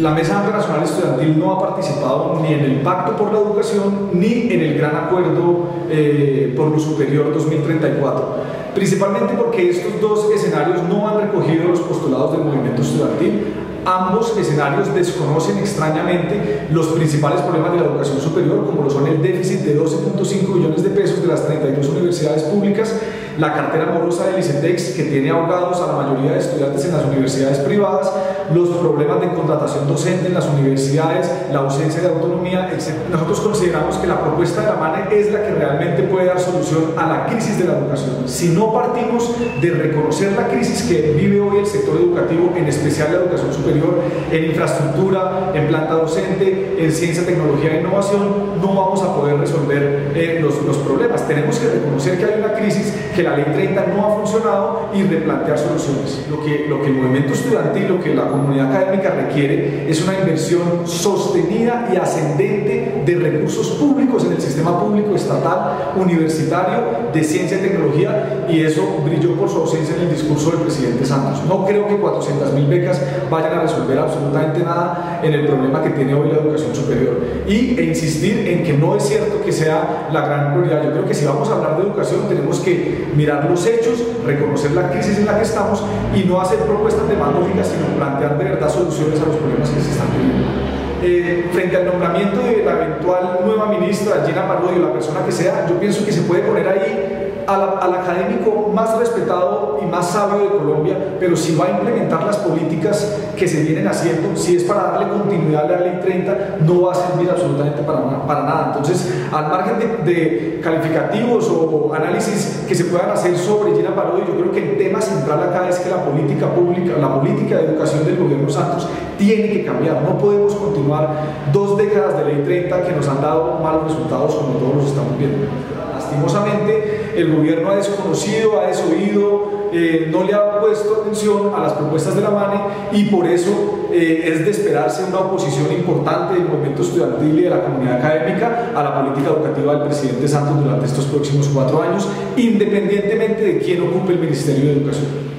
La Mesa Amplia Nacional Estudiantil no ha participado ni en el Pacto por la Educación ni en el Gran Acuerdo por lo Superior 2034, principalmente porque estos dos escenarios no han recogido los postulados del movimiento estudiantil. Ambos escenarios desconocen extrañamente los principales problemas de la educación superior, como lo son el déficit de 12.5 billones de pesos de las 32 universidades públicas, la cartera morosa del ICETEX, que tiene ahogados a la mayoría de estudiantes en las universidades privadas, los problemas de contratación docente en las universidades, la ausencia de autonomía, etc. Nosotros consideramos que la propuesta de la MANE es la que realmente puede dar solución a la crisis de la educación. Si no partimos de reconocer la crisis que vive hoy el sector educativo, en especial la educación superior, en infraestructura, en planta docente, en ciencia, tecnología e innovación, no vamos a poder resolver los problemas. Tenemos que reconocer que hay una crisis, que la Ley 30 no ha funcionado y replantear soluciones. Lo que el movimiento estudiantil, lo que la comunidad académica requiere es una inversión sostenida y ascendente de recursos públicos en el sistema público estatal, universitario, de ciencia y tecnología, y eso brilló por su ausencia en el discurso del presidente Santos. No creo que 400.000 becas vayan a resolver absolutamente nada en el problema que tiene hoy la educación superior, e insistir en que no es cierto que sea la gran prioridad. Yo creo que si vamos a hablar de educación tenemos que mirar los hechos, reconocer la crisis en la que estamos y no hacer propuestas demagógicas, sino plantear de verdad soluciones a los problemas que se están viviendo. Frente al nombramiento de la eventual nueva ministra Gina Parodi, la persona que sea, yo pienso que se puede poner ahí al académico más respetado y más sabio de Colombia, pero si va a implementar las políticas que se vienen haciendo, si es para darle continuidad a la Ley 30, no va a servir absolutamente para nada. Entonces, al margen de calificativos o análisis que se puedan hacer sobre Gina Parodi, yo creo que el tema central acá es que la política pública, la política de educación del gobierno Santos tiene que cambiar. No podemos continuar 2 décadas de Ley 30 que nos han dado malos resultados como todos los estamos viendo. Lastimosamente, el gobierno ha desconocido, ha desoído, no le ha puesto atención a las propuestas de la MANE, y por eso es de esperarse una oposición importante del movimiento estudiantil y de la comunidad académica a la política educativa del presidente Santos durante estos próximos 4 años, independientemente de quién ocupe el Ministerio de Educación.